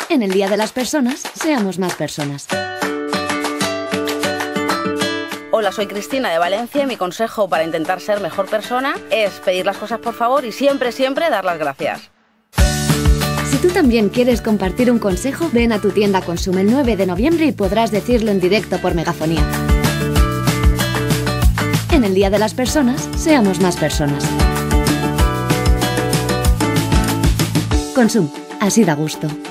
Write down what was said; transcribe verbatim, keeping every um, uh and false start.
En el Día de las Personas, seamos más personas. Hola, soy Cristina de Valencia y mi consejo para intentar ser mejor persona es pedir las cosas por favor y siempre, siempre dar las gracias. Si tú también quieres compartir un consejo, ven a tu tienda Consum el nueve de noviembre y podrás decirlo en directo por megafonía. En el Día de las Personas, seamos más personas. Consum, así da gusto.